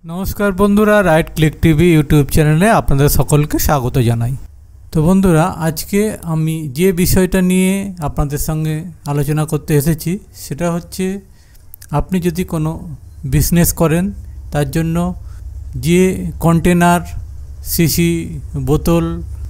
नमस्कार बंधुरा right click TV YouTube चैनले आपनादेर सकलके स्वागत जानाई। तो बंधुरा आज के आमी जे विषयटा निये आपनादेर संगे आलोचना करते एसेछि सेटा होच्छे आपनि यदि कोनो बिजनेस करें तार जन्य जे कन्टेनार सीसी बोतल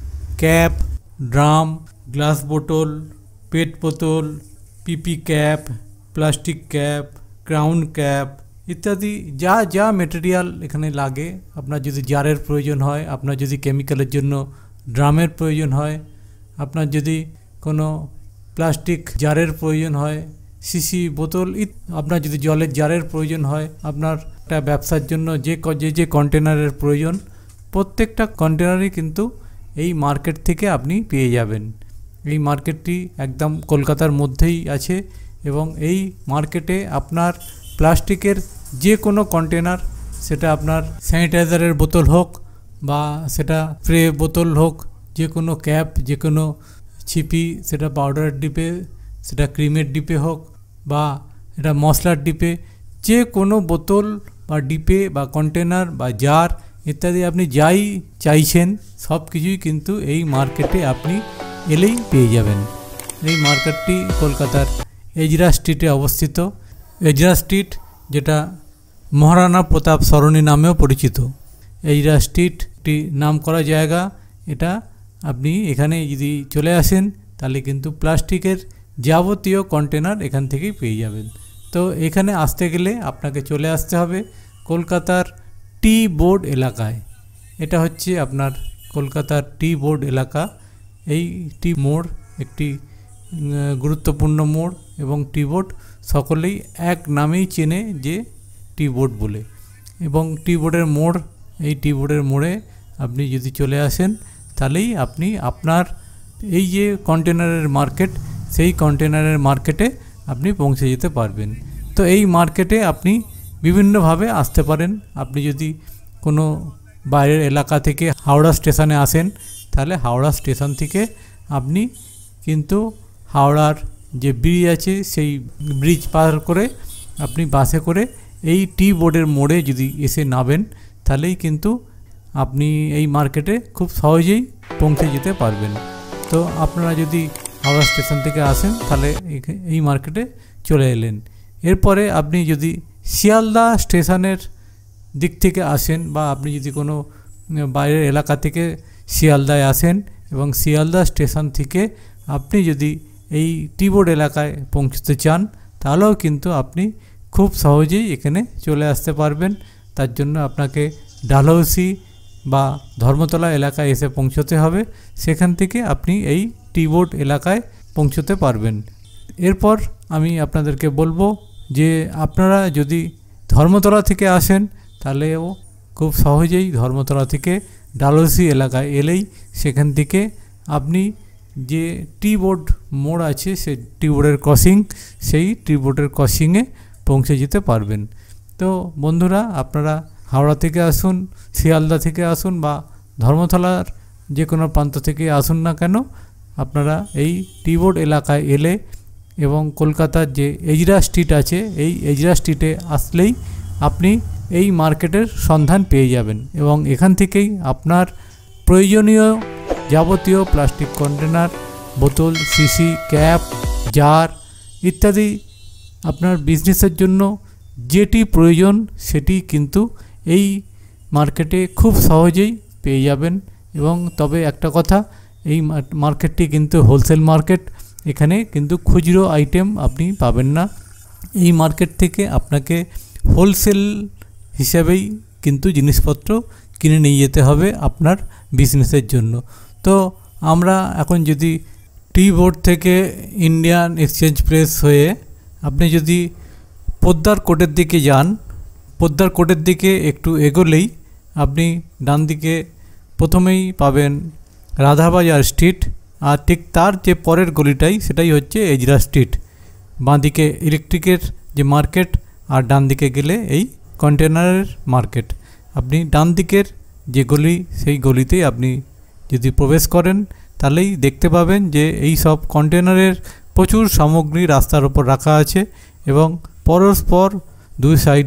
कैप ड्राम ग्लास बोतल पेट बोतल PP cap plastic cap crown cap इत्यादि जा जा मेटेरियल एखाने लागे आपनार यदि जारेर प्रयोजन हय आपनार यदि केमिकलेर जन्य ड्रामेर प्रयोजन हय आपनार यदि कोनो प्लास्टिक जारेर प्रयोजन हय सीसी बोतल आपनार यदि जलेर जारेर प्रयोजन हय आपनार एकटा व्यवसार जन्य जे कन्टेनारेर प्रयोजन प्रत्येकटा कन्टेनारই किन्तु এই मार्केट থেকে আপনি পেয়ে যাবেন। এই মার্কেটটি একদম কলকাতার মধ্যেই আছে এবং এই মার্কেটে আপনার প্লাস্টিকের যে কোনো কন্টেনার সেটা আপনার স্যানিটাইজারের বোতল হোক বা সেটা স্প্রে বোতল হোক যে কোনো ক্যাপ যে কোনো ছিপি সেটা পাউডারের ডিপে সেটা ক্রিমের ডিপে হোক বা এটা মশলার ডিপে যে কোনো বোতল বা ডিপে বা কন্টেনার বা জার ইত্যাদি আপনি যাই চাইছেন সব কিছুই কিন্তু এই মার্কেটে আপনি এলেই পেয়ে যাবেন। এই মার্কেটটি কলকাতার এজরা স্ট্রিটে অবস্থিত। এজরা স্ট্রিট যেটা মহারানা প্রতাপ সরণি নামেও পরিচিত। এজরা স্ট্রিটটি নাম করা জায়গা এটা আপনি এখানে যদি চলে আসেন তাহলে কিন্তু প্লাস্টিকের যাবতীয় কন্টেনার এখান থেকেই পেয়ে যাবেন। তো এখানে আসতে গেলে আপনাকে চলে আসতে হবে কলকাতার টি বোর্ড এলাকায়। এটা হচ্ছে আপনার কলকাতার টি বোর্ড এলাকা। এই টি মোড় একটি গুরুত্বপূর্ণ মোড় এবং টি বোর্ড সকলেই এক নামেই চেনে যে টি বোর্ড বলে এবং টি বোর্ডের মোড় এই টি বোর্ডের মোড়ে আপনি যদি চলে আসেন তাহলেই আপনি আপনার এই যে কন্টেনারের মার্কেট সেই কন্টেনারের মার্কেটে আপনি পৌঁছে যেতে পারবেন। তো এই মার্কেটে আপনি বিভিন্নভাবে আসতে পারেন। আপনি যদি কোনো বাইরের এলাকা থেকে হাওড়া স্টেশনে আসেন তাহলে হাওড়া স্টেশন থেকে আপনি কিন্তু হাওড়ার যে ব্রিজ আছে সেই ব্রিজ পার করে আপনি বাসে করে এই টি বোর্ডের মোড়ে যদি এসে নামেন তাহলেই কিন্তু আপনি এই মার্কেটে খুব সহজেই পৌঁছে যেতে পারবেন। তো আপনারা যদি হাওড়া স্টেশন থেকে আসেন তাহলে এই মার্কেটে চলে এলেন। এরপরে আপনি যদি শিয়ালদা স্টেশনের দিক থেকে আসেন বা আপনি যদি কোনো বাইরের এলাকা থেকে শিয়ালদায় আসেন এবং শিয়ালদা স্টেশন থেকে আপনি যদি এই টি বোর্ড এলাকায় পৌঁছতে চান তাহলেও কিন্তু আপনি খুব সহজেই এখানে চলে আসতে পারবেন। তার জন্য আপনাকে ডালহৌসি বা ধর্মতলা এলাকায় এসে পৌঁছতে হবে, সেখান থেকে আপনি এই টি বোর্ড এলাকায় পৌঁছতে পারবেন। এরপর আমি আপনাদেরকে বলবো যে আপনারা যদি ধর্মতলা থেকে আসেন তাহলেও খুব সহজেই ধর্মতলা থেকে ডালহৌসি এলাকায় এলেই সেখান থেকে আপনি যে টি বোর্ড মোড় আছে সেই টি বোর্ডের ক্রসিং সেই টি বোর্ডের ক্রসিংয়ে পৌঁছে যেতে পারবেন। তো বন্ধুরা আপনারা হাওড়া থেকে আসুন, শিয়ালদা থেকে আসুন বা ধর্মতলার যে কোনো প্রান্ত থেকে আসুন না কেন আপনারা এই টি বোর্ড এলাকায় এলে এবং কলকাতার যে এজরা স্ট্রিট আছে এই এজরা স্ট্রিটে আসলেই আপনি এই মার্কেটের সন্ধান পেয়ে যাবেন এবং এখান থেকেই আপনার প্রয়োজনীয় যাবতীয় প্লাস্টিক কন্টেনার বোতল সিসি ক্যাপ জার ইত্যাদি আপনার বিজনেসের জন্য যেটি প্রয়োজন সেটি কিন্তু এই মার্কেটে খুব সহজেই পেয়ে যাবেন। এবং তবে একটা কথা, এই মার্কেটটি কিন্তু হোলসেল মার্কেট, এখানে কিন্তু খুচরো আইটেম আপনি পাবেন না। এই মার্কেট থেকে আপনাকে হোলসেল হিসাবেই কিন্তু জিনিসপত্র কিনে নিয়ে যেতে হবে আপনার বিজনেসের জন্য। তো আমরা এখন যদি টি বোর্ড থেকে ইন্ডিয়ান এক্সচেঞ্জ প্রেস হয়ে আপনি যদি পোদ্দার কোটের দিকে যান, পোদ্দার কোটের দিকে একটু এগোলেই আপনি ডান দিকে প্রথমেই পাবেন রাধাবাজার স্ট্রিট আর ঠিক তার যে পরের গলিটাই সেটাই হচ্ছে এজরা স্ট্রিট। বাঁদিকে ইলেকট্রিকের যে মার্কেট আর ডান দিকে গেলে এই কন্টেনারের মার্কেট। আপনি ডান দিকের যে গলি সেই গলিতেই আপনি যদি প্রবেশ করেন তাহলেই দেখতে পাবেন যে এই সব কন্টেনারের প্রচুর সামগ্রী রাস্তার উপর রাখা আছে এবং পরস্পর দুই সাইডে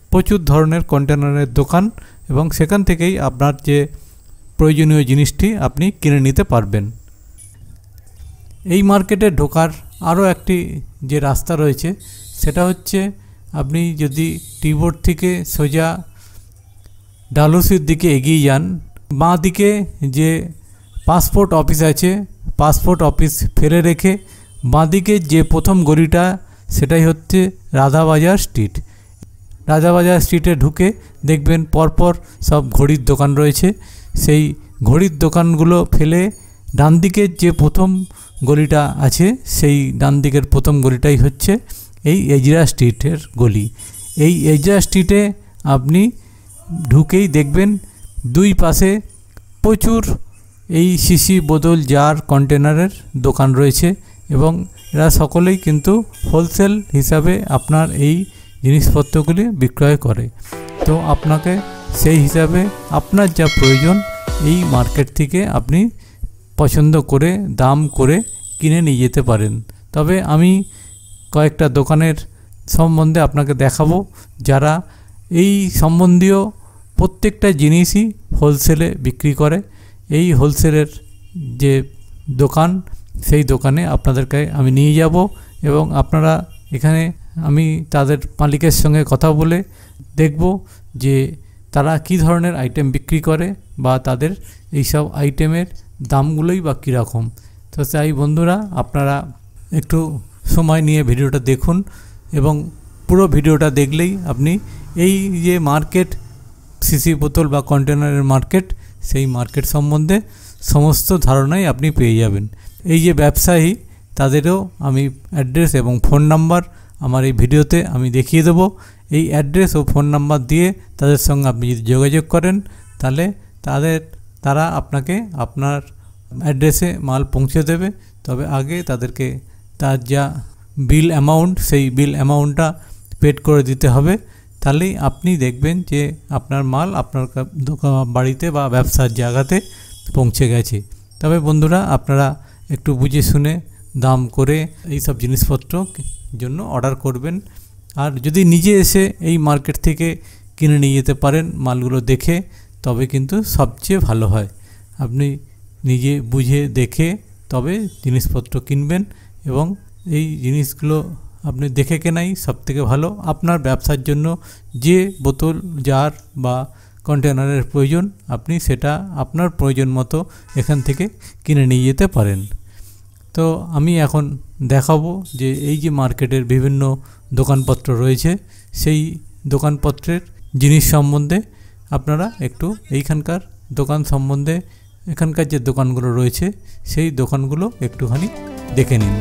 প্রচুর ধরনের কন্টেনারের দোকান এবং সেখান থেকেই আপনার যে প্রয়োজনীয় জিনিসটি আপনি কিনে নিতে পারবেন। এই মার্কেটে ঢোকার আরও একটি যে রাস্তা রয়েছে সেটা হচ্ছে আপনি যদি টি-বোর্ড থেকে সোজা ডালহৌসির দিকে এগিয়ে যান, বাঁ দিকে যে পাসপোর্ট অফিস আছে, পাসপোর্ট অফিস ফেলে রেখে বাঁ দিকে যে প্রথম গলিটা সেটাই হচ্ছে রাধাবাজার স্ট্রিট। রাধাবাজার স্ট্রিটে ঢুকে দেখবেন পরপর সব ঘড়ির দোকান রয়েছে। সেই ঘড়ির দোকানগুলো ফেলে ডান দিকের যে প্রথম গলিটা আছে সেই ডান দিকের প্রথম গলিটাই হচ্ছে এই এজরা স্ট্রিটের গলি। এই এজরা স্ট্রিটে আপনি ঢুকেই দেখবেন দুই পাশে প্রচুর এই শিশি, বোতল, জার, কন্টেনারের দোকান রয়েছে এবং এরা সকলেই কিন্তু হোলসেল হিসাবে আপনার এই জিনিসপত্রগুলি বিক্রয় করে। তো আপনাকে সেই হিসাবে আপনার যা প্রয়োজন এই মার্কেট থেকে আপনি পছন্দ করে দাম করে কিনে নিয়ে যেতে পারেন। তবে আমি কয়েকটা দোকানের সম্বন্ধে আপনাকে দেখাবো যারা এই সম্বন্ধীয় প্রত্যেকটা জিনিসই হোলসেলে বিক্রি করে। এই হোলসেলের যে দোকান সেই দোকানে আপনাদেরকে আমি নিয়ে যাব এবং আপনারা এখানে আমি তাদের মালিকের সঙ্গে কথা বলে দেখব যে তারা কী ধরনের আইটেম বিক্রি করে বা তাদের এইসব আইটেমের দামগুলোই বা কীরকম। তো তাই বন্ধুরা আপনারা একটু সময় নিয়ে ভিডিওটা দেখুন এবং পুরো ভিডিওটা দেখলেই আপনি এই যে মার্কেট, সিসি বোতল বা কন্টেনারের মার্কেট, সেই মার্কেট সম্বন্ধে সমস্ত ধারণাই আপনি পেয়ে যাবেন। এই যে ব্যবসায়ী তাদেরও আমি অ্যাড্রেস এবং ফোন নাম্বার আমার এই ভিডিওতে আমি দেখিয়ে দেবো। এই অ্যাড্রেস ও ফোন নাম্বার দিয়ে তাদের সঙ্গে আপনি যদি যোগাযোগ করেন তাহলে তারা আপনাকে আপনার অ্যাড্রেসে মাল পৌঁছে দেবে। তবে আগে তাদেরকে তার যা বিল অ্যামাউন্ট সেই বিল অ্যামাউন্টটা পেড করে দিতে হবে। তাহলেই আপনি দেখবেন যে আপনার মাল আপনার বাড়িতে বা ব্যবসার জায়গাতে পৌঁছে গেছে। তবে বন্ধুরা আপনারা একটু বুঝে শুনে দাম করে এই সব জিনিসপত্র জন্য অর্ডার করবেন। আর যদি নিজে এসে এই মার্কেট থেকে কিনে নিয়ে যেতে পারেন মালগুলো দেখে, তবে কিন্তু সবচেয়ে ভালো হয়। আপনি নিজে বুঝে দেখে তবে জিনিসপত্র কিনবেন এবং এই জিনিসগুলো আপনি দেখে কেনাই সবথেকে ভালো। আপনার ব্যবসার জন্য যে বোতল, জার বা কন্টেনারের প্রয়োজন আপনি সেটা আপনার প্রয়োজন মতো এখান থেকে কিনে নিয়ে যেতে পারেন। তো আমি এখন দেখাবো যে এই যে মার্কেটের বিভিন্ন দোকানপত্র রয়েছে সেই দোকানপত্রের জিনিস সম্বন্ধে আপনারা একটু এইখানকার দোকান সম্বন্ধে, এখানকার যে দোকানগুলো রয়েছে সেই দোকানগুলো একটুখানি দেখে নিন।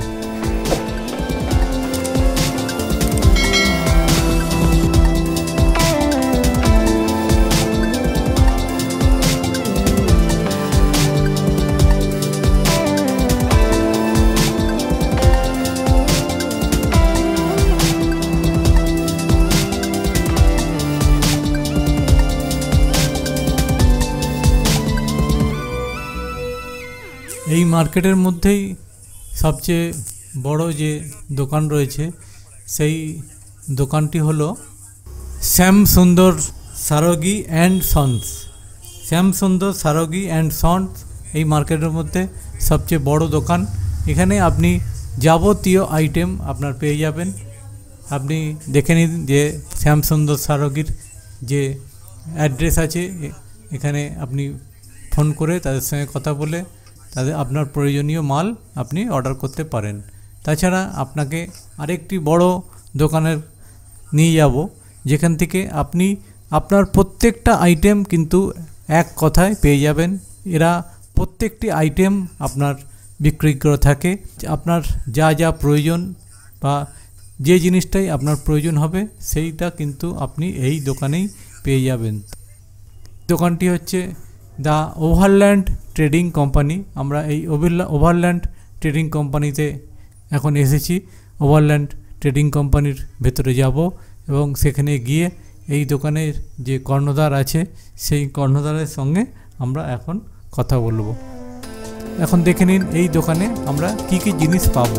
এই মার্কেটের মধ্যেই সবচেয়ে বড় যে দোকান রয়েছে সেই দোকানটি হলো Shyamsundar Saraogi and sons. Shyamsundar Saraogi and sons এই মার্কেটের মধ্যে সবচেয়ে বড় দোকান। এখানে আপনি যাবতীয় আইটেম আপনার পেয়ে যাবেন। আপনি দেখে নিন যে শ্যামসুন্দর সারোগির যে অ্যাড্রেস আছে, এখানে আপনি ফোন করে তাদের সঙ্গে কথা বলে আপনার প্রয়োজনীয় মাল আপনি অর্ডার করতে পারেন। তাছাড়া আপনাকে আরেকটি বড় দোকানের নিয়ে যাব যেখান থেকে আপনি আপনার প্রত্যেকটা আইটেম কিন্তু এক কথায় পেয়ে যাবেন। এরা প্রত্যেকটি আইটেম আপনার বিক্রি করে থাকে। আপনার যা যা প্রয়োজন বা যে জিনিসটাই আপনার প্রয়োজন হবে সেইটা কিন্তু আপনি এই দোকানেই পেয়ে যাবেন। দোকানটি হচ্ছে দ্য ওভারল্যান্ড ট্রেডিং কোম্পানি। আমরা এই ওভারল্যান্ড ট্রেডিং কোম্পানিতে এখন এসেছি। ওভারল্যান্ড ট্রেডিং কোম্পানির ভেতরে যাব এবং সেখানে গিয়ে এই দোকানের যে কর্ণধার আছে সেই কর্ণধারের সঙ্গে আমরা এখন কথা বলবো। এখন দেখে নিন এই দোকানে আমরা কি কি জিনিস পাবো।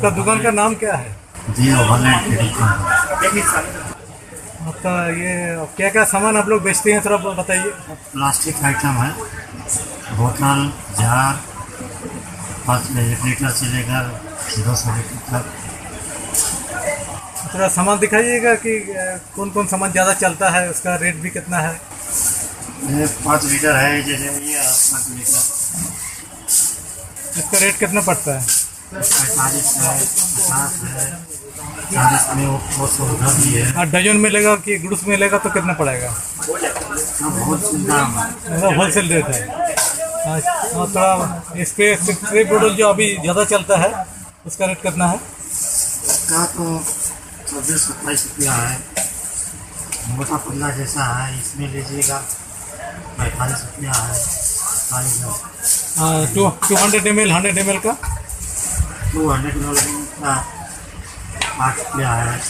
आपका दुकान का नाम क्या है? जी ओवरलैंड ट्रेडिंग कंपनी। आपका ये क्या क्या सामान आप लोग बेचते हैं, थोड़ा बताइए। प्लास्टिक आइटम है, बोतल, जार, 1 लीटर से लेकर 200 लीटर तक। थोड़ा सामान दिखाइएगा कि कौन कौन सामान ज़्यादा चलता है, उसका रेट भी कितना है। ये 5 लीटर है, जैसे ये 5 लीटर, इसका रेट कितना पड़ता है? 45 है, 50 है, 40 में वो 100 भी है। और डजन में लेगा कि गुड्स में लेगा तो कितना पड़ेगा? सब होलसेल दाम है, मतलब होलसेल रेट है। हाँ, थोड़ा स्प्रे बोतल जो अभी ज़्यादा चलता है उसका रेट कितना है? इसका तो 24-27 रुपया है। मोटा पतला जैसा है, इसमें लीजिएगा 45 रुपया है। 200 ml 100 ml का 200 ml का 8 रुपया है।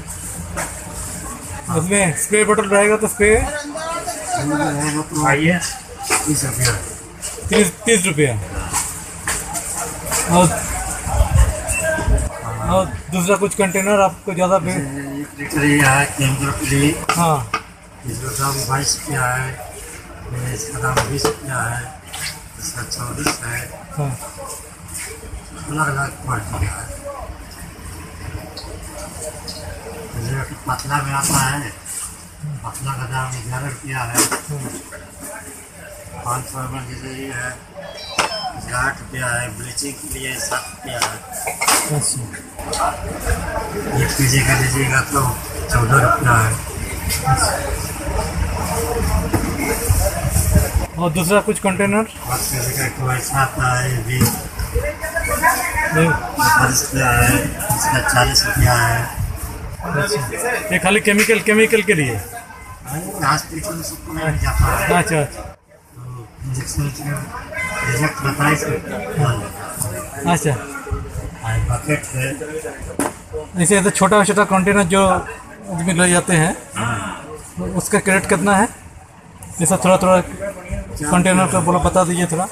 उसमें स्प्रे बोतल रहेगा तो स्प्रे रहेगा तो आइए 30 रुपया। 30 रुपया। और दूसरा कुछ कंटेनर आपको ज़्यादा 1 लीटर ये है केमिकल के लिए। हाँ, इसका दाम 22 रुपया है, इसका दाम 20 रुपया है, इसका 24 है। हाँ, अलग अलग क्वालिटी का है। जैसे पतला में आता है, पतला का दाम 11 रुपया है। 500 ml जैसे ये है, इसका 8 रुपया है। ब्लीचिंग के लिए 7 रुपया है। अच्छा। 1 केजी का लीजिएगा तो 14 रुपया है। और दूसरा कुछ कंटेनर 5 केजी का एक ऐसा आता है, ये भी 40 रुपया है, इसका 40 रुपया है। ये खाली केमिकल के लिए। हॉस्पिटल में सबको नहीं जाता है। अच्छा। तो इंजेक्शन रिजेक्ट बताइए इसमें। अच्छा, बकेट है। ऐसे तो छोटा छोटा कंटेनर जो आदमी ले जाते हैं, तो उसका क्रेडिट कितना है? जैसा थोड़ा थोड़ा कंटेनर का बोलो, बता दीजिए थोड़ा।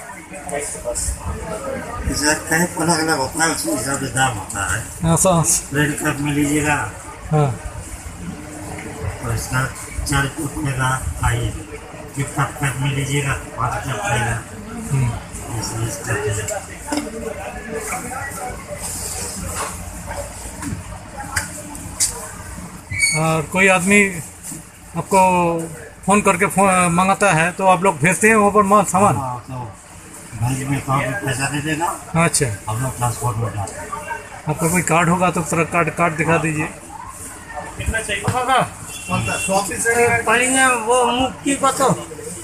कहीं अलग अलग होता है, उसमें हिसाब से दाम होता है। हाँ, रेड कप में लीजिएगा हाँ, तो इसका 4 रुपये पड़ेगा। आइए टिप टॉप कप में लीजिएगा 5 रुपया पड़ेगा। और कोई आदमी आपको फ़ोन करके मंगाता है तो आप लोग भेजते हैं वहाँ पर माल सामान? तो बैंक में अकाउंट में पैसा दे देना, अच्छा। हम लोग ट्रांसपोर्ट में डालते हैं। आपका कोई कार्ड होगा तो थोड़ा कार्ड दिखा दीजिए। वो मुक्ति को तो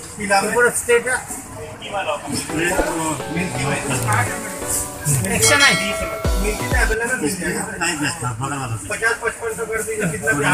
नहीं बेचता, बड़ा वाला।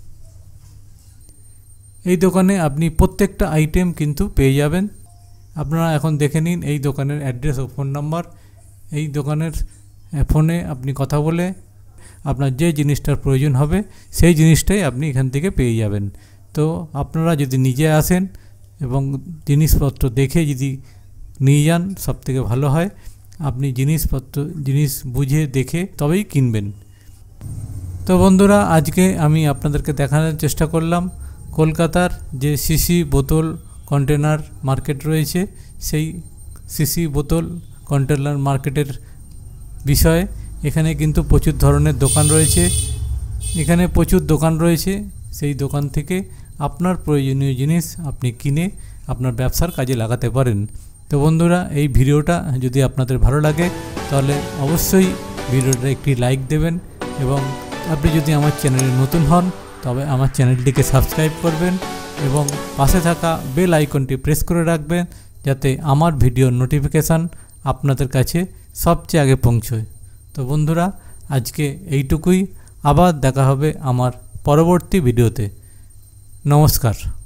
এই দোকানে আপনি প্রত্যেকটা আইটেম কিন্তু পেয়ে যাবেন। আপনারা এখন দেখে নিন এই দোকানের অ্যাড্রেস ও ফোন নাম্বার। এই দোকানের ফোনে আপনি কথা বলে আপনার যে জিনিসটার প্রয়োজন হবে সেই জিনিসটাই আপনি এখান থেকে পেয়ে যাবেন। তো আপনারা যদি নিজে আসেন এবং জিনিসপত্র দেখে যদি নিয়ে যান সবথেকে ভালো হয়। আপনি জিনিস বুঝে দেখে তবেই কিনবেন। তো বন্ধুরা, আজকে আমি আপনাদেরকে দেখানোর চেষ্টা করলাম কলকাতার যে সিসি বোতল কন্টেনার মার্কেট রয়েছে, সেই সিসি বোতল কন্টেনার মার্কেটের বিষয়ে। এখানে কিন্তু প্রচুর ধরনের দোকান রয়েছে, এখানে প্রচুর দোকান রয়েছে। সেই দোকান থেকে আপনার প্রয়োজনীয় জিনিস আপনি কিনে আপনার ব্যবসার কাজে লাগাতে পারেন। তো বন্ধুরা, এই ভিডিওটা যদি আপনাদের ভালো লাগে তাহলে অবশ্যই ভিডিওটা একটি লাইক দেবেন এবং আপনি যদি আমার চ্যানেলে নতুন হন তবে আমার চ্যানেলটিকে সাবস্ক্রাইব করবেন এবং পাশে থাকা বেল আইকনটি প্রেস করে রাখবেন যাতে আমার ভিডিওর নোটিফিকেশান আপনাদের কাছে সবচেয়ে আগে পৌঁছয়। তো বন্ধুরা, আজকে এইটুকুই। আবার দেখা হবে আমার পরবর্তী ভিডিওতে। নমস্কার।